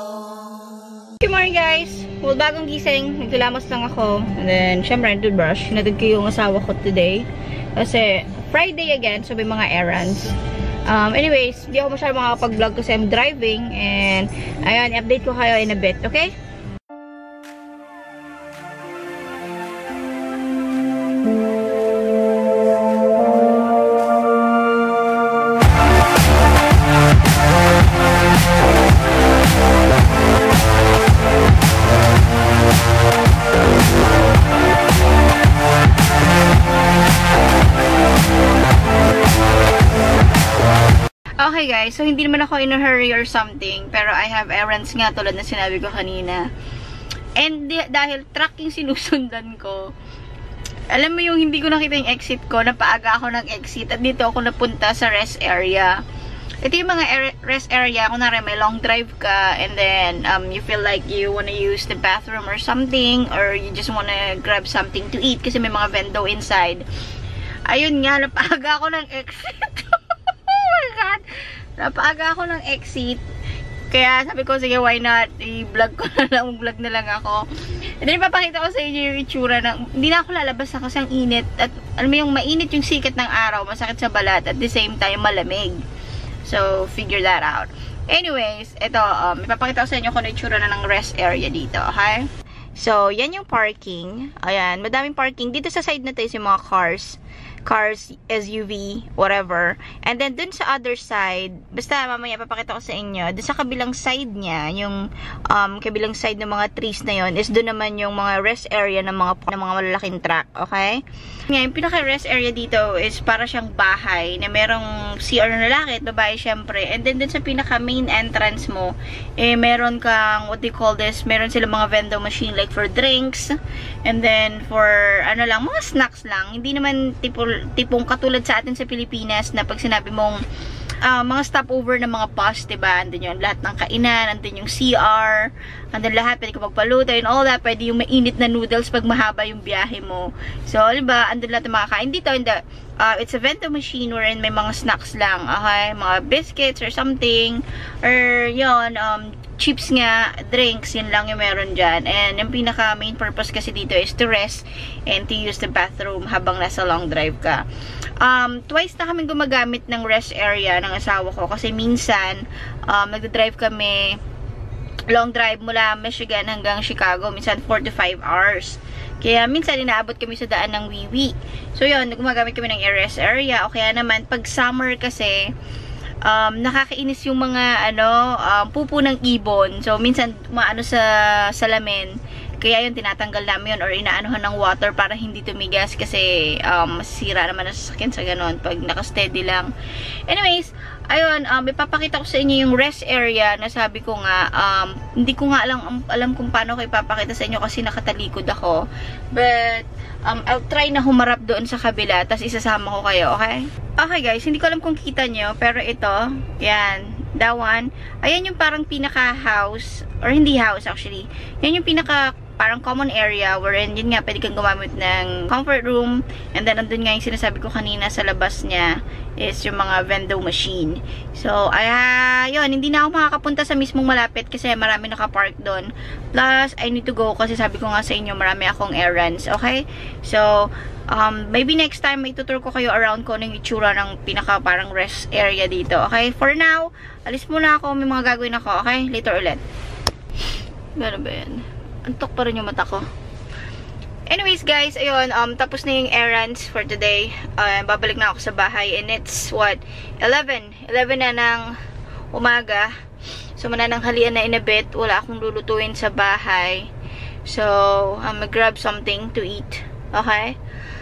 Good morning guys! Well, bagong gising. Nagtulamos lang ako. And then, syempre, toothbrush. Hinatid ko yung asawa ko today. Kasi, Friday again. So, may mga errands. Anyways, hindi ako masyadong makakapag-vlog kasi I'm driving. And, ayun, i-update ko kayo in a bit. Okay? Okay guys, so hindi naman ako in a hurry or something, pero I have errands nga tulad na sinabi ko kanina. And dahil truck yung sinusundan ko, alam mo yung hindi ko nakita yung exit ko, napaaga ako ng exit at dito ako napunta sa rest area. Ito yung mga rest area, kunwari may long drive ka and then you feel like you wanna use the bathroom or something, or you just wanna grab something to eat kasi may mga vendo inside. Ayun nga, napaaga ako ng exit. Napaaga ako ng exit. Kaya sabi ko, sige, why not? I-vlog ko na lang. Vlog na lang ako. And then, ipapakita ko sa inyo yung itsura ng... Hindi na ako lalabas na kasi ang init. At alam mo yung mainit yung sikat ng araw. Masakit sa balat. At the same time, malamig. So, figure that out. Anyways, ito, ipapakita ko sa inyo kung ano itsura na ng rest area dito. Okay? So, yan yung parking. Ayan, madaming parking. Dito sa side na tayo yung mga cars, SUV, whatever. And then, dun sa other side, basta mamaya papakita ko sa inyo, dun sa kabilang side niya, yung kabilang side ng mga trees na yon is dun naman yung mga rest area ng mga malalaking truck, okay? Ngayon, yung pinaka-rest area dito is para siyang bahay na merong CR na lalaki at babae syempre. And then, dun sa pinaka-main entrance mo, eh, meron kang, what do you call this, meron sila mga vending machine like for drinks, and then for, ano lang, mga snacks lang. Hindi naman tipong katulad sa atin sa Pilipinas na pag sinabi mong mga stopover ng mga bus, diba? Andun yung lahat ng kainan, andun yung CR, andun lahat, pwede ka magpaluto and all that, pwede yung mainit na noodles pag mahaba yung biyahe mo. So, diba, andun lahat ng mga kain. Dito, it's a vending machine wherein may mga snacks lang, okay? Mga biscuits or something, or yun, chips nga, drinks, yun lang yung meron dyan. And yung pinaka main purpose kasi dito is to rest and to use the bathroom habang nasa long drive ka. Twice na kami gumagamit ng rest area ng asawa ko kasi minsan nagda-drive kami long drive mula Michigan hanggang Chicago, minsan 4 to 5 hours. Kaya minsan inaabot kami sa daan ng Wiwi. So yun, gumagamit kami ng rest area. O kaya naman pag summer kasi nakakainis yung mga pupo ng ibon. So minsan maano sa salamin. Kaya yun, tinatanggal namin yun or inaanuhan ng water para hindi tumigas kasi masisira naman ang sasakyan sa ganun pag naka-steady lang. Anyways, ayun, ipapakita ko sa inyo yung rest area na sabi ko nga, hindi ko nga alam kung paano ko ipapakita sa inyo kasi nakatalikod ako. But, I'll try na humarap doon sa kabila, tapos isasama ko kayo, okay? Okay guys, hindi ko alam kung kita nyo, pero ito, yan, that one, ayan yung parang pinaka-house, or hindi house actually, yan yung pinaka parang common area wherein yun nga pwede kang gumamit ng comfort room, and then andun nga yung sinasabi ko kanina sa labas niya is yung mga vending machine. So yun, hindi na ako makakapunta sa mismong malapit kasi marami nakapark doon, plus I need to go kasi sabi ko nga sa inyo marami akong errands, okay? So maybe next time may tutur ko kayo around ko ng itsura ng pinaka parang rest area dito, okay? For now, alis muna ako, may mga gagawin ako, okay? Later ulit. Gano'n ba yan? Antok pa rin yung mata ko. Anyways guys, ayun, tapos na yung errands for today. Babalik na ako sa bahay and it's what? 11 na ng umaga. So manananghalian na in a bit. Wala akong lulutuin sa bahay. So, mag-grab something to eat. Okay?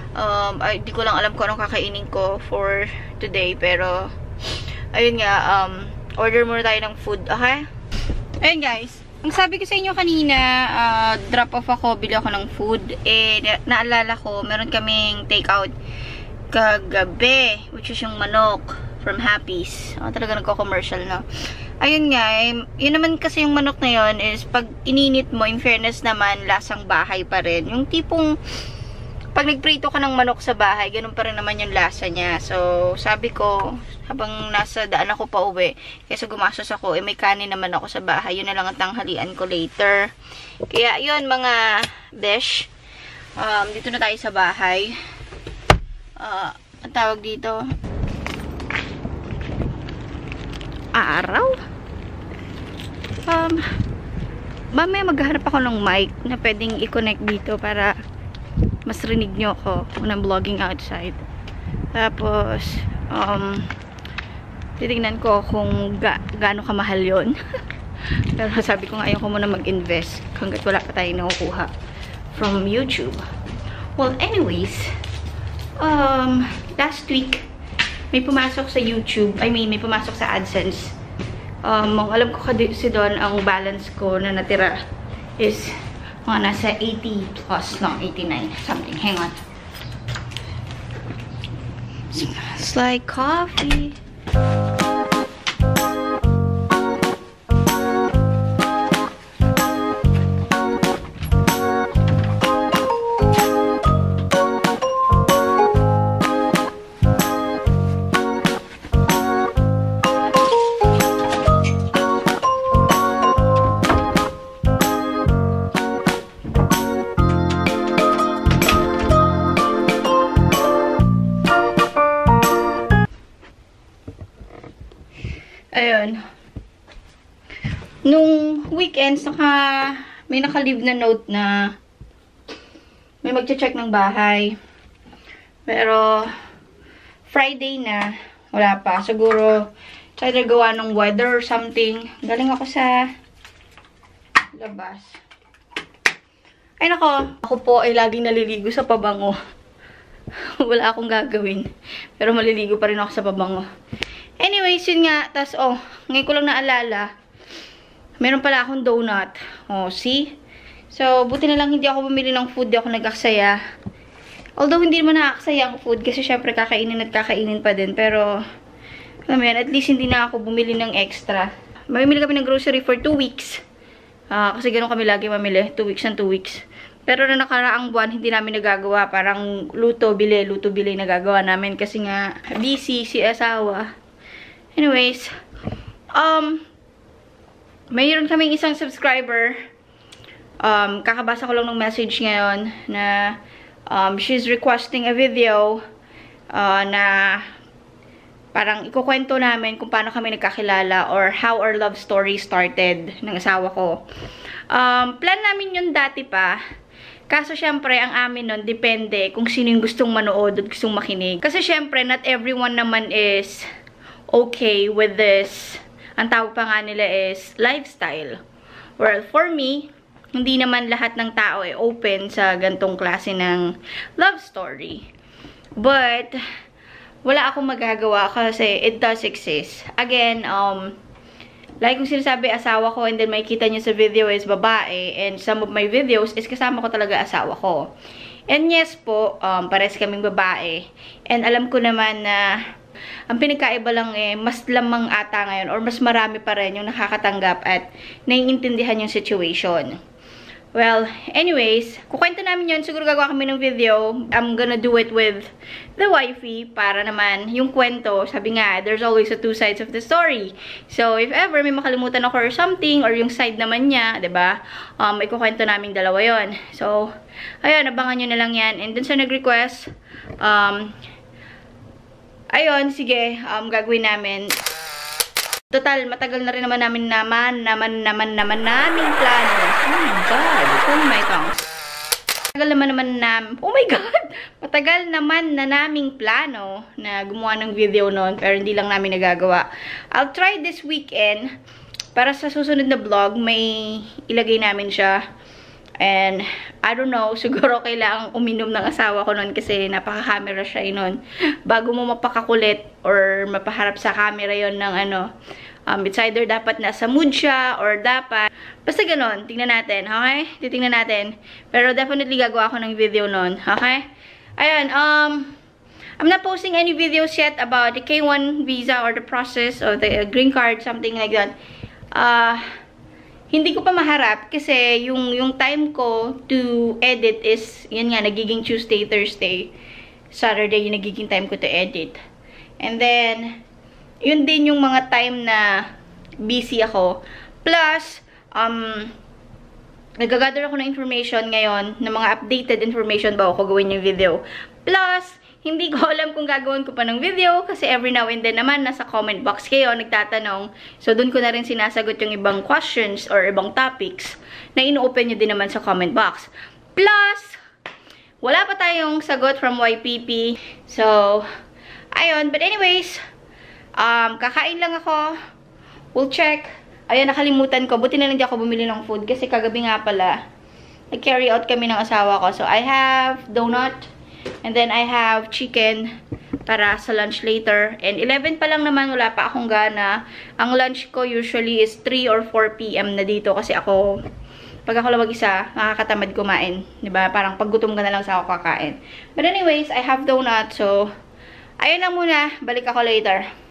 Di ko lang alam kung anong kakainin ko for today. Pero, ayun nga, order muna tayo ng food. Okay? Ayun guys. Ang sabi ko sa inyo kanina, drop off ako, bili ako ng food. Naalala ko, meron kaming take-out kagabi, which is yung manok from Happy's. Talaga nagko-commercial na. Ayun nga, yun naman kasi yung manok na yun is pag ininit mo, in fairness naman, lasang bahay pa rin. Yung tipong, pag nagprito ka ng manok sa bahay, ganun pa rin naman yung lasa niya. So, sabi ko, habang nasa daan ako pa uwi, kaysa gumastos ako, may kanin naman ako sa bahay. Yun na lang ang tanghalian ko later. Kaya, yun mga besh. Dito na tayo sa bahay. Ang tawag dito, araw. Mamaya maghahanap ako ng mic na pwedeng i-connect dito para mas rinig nyo ako when I'm vlogging outside. Tapos, titignan ko kung gaano kamahal yun. Pero sabi ko nga, ayaw ko muna mag-invest hanggat wala pa tayo nakukuha from YouTube. Well, anyways, last week, may pumasok sa YouTube, may pumasok sa AdSense. Alam ko kasi doon, ang balance ko na natira is mga nasa 80 plus, no, 89 something. Hang on. Smells like coffee. Ayun. Nung weekends, may naka-leave na note na may magche-check ng bahay. Pero, Friday na, wala pa. Siguro, either gawa ng weather or something. Galing ako sa labas. Ay nako, ako po ay laging naliligo sa pabango. Wala akong gagawin. Pero maliligo pa rin ako sa pabango. Anyways, yun nga. Tas, ngayon ko lang naalala. Meron pala akong donut. See? So, buti na lang hindi ako bumili ng food. Di ako nag-aksaya. Although, hindi naman nakaksaya ang food. Kasi, syempre, kakainin at kakainin pa din. Pero, alam mo yan, at least hindi na ako bumili ng extra. Mamimili kami ng grocery for 2 weeks. Kasi ganun kami lagi mamili. 2 weeks and 2 weeks. Pero na nakaraang buwan, hindi namin nagagawa. Parang luto-bili nagagawa namin. Kasi nga, busy si asawa. Anyways, mayroon kaming isang subscriber. Kakabasa ko lang ng message ngayon na she's requesting a video na parang ikukwento namin kung paano kami nagkakilala or how our love story started ng asawa ko. Plan namin yun dati pa. Kaso syempre, ang amin nun, depende kung sino yung gustong manood at gustong makinig. Kasi syempre, not everyone naman is okay with this. Ang tawag pa nga nila is lifestyle. Well, for me, hindi naman lahat ng tao ay open sa gantong klase ng love story. But, wala akong magagawa kasi it does exist. Again, like kung sinasabi asawa ko and then makikita nyo sa video is babae and some of my videos is kasama ko talaga asawa ko. And yes po, pares kaming babae. And alam ko naman na ang pinagkaiba lang mas lamang ata ngayon or mas marami pa rin yung nakakatanggap at naiintindihan yung situation. Well, anyways, kukwento namin yun. Siguro gagawa kami ng video. I'm gonna do it with the wifey para naman yung kwento. Sabi nga, there's always a 2 sides of the story. So, if ever may makalimutan ako or something or yung side naman niya, diba? Ikukwento namin dalawa yon. So, ayun, abangan nyo na lang yan. And dun sa nag-request, ayun, sige, gagawin namin. Total, matagal na rin naman namin naming plano. Oh my God, oh my God. Oh my God, matagal naman na naming plano na gumawa ng video noon, pero hindi lang namin nagagawa. I'll try this weekend, para sa susunod na vlog, may ilagay namin siya. And, I don't know, siguro kailangang uminom ng asawa ko nun kasi napaka-camera siya nun. Bago mo mapakakulit or mapaharap sa camera yon ng it's either dapat nasa mood siya or dapat, basta ganon, tingnan natin, okay? Titingnan natin. Pero definitely gagawa ako ng video nun, okay? Ayun, I'm not posting any videos yet about the K1 visa or the process of the green card, something like that. hindi ko pa maharap kasi yung time ko to edit is, yan nga, nagiging Tuesday, Thursday, Saturday yung nagiging time ko to edit. And then, yun din yung mga time na busy ako. Plus, nag-gather ako ng information ngayon, ng mga updated information ba ako gawin yung video. Plus, hindi ko alam kung gagawin ko pa ng video kasi every now and then naman nasa comment box kayo nagtatanong. So, dun ko na rin sinasagot yung ibang questions or ibang topics na ino-open nyo din naman sa comment box. Plus, wala pa tayong sagot from YPP. So, ayun. But anyways, kakain lang ako. We'll check. Ayun, nakalimutan ko. Buti na lang di ako bumili ng food kasi kagabi nga pala, nag-carry out kami ng asawa ko. So, I have donut. And then, I have chicken para sa lunch later. And 11 pa lang naman, wala pa akong gana. Ang lunch ko usually is 3 or 4 p.m. na dito. Kasi ako, pag ako lang mag-isa, nakakatamad kumain. Diba? Parang paggutom ka na lang sa ako kakain. But anyways, I have donut. So, ayun lang muna. Balik ako later.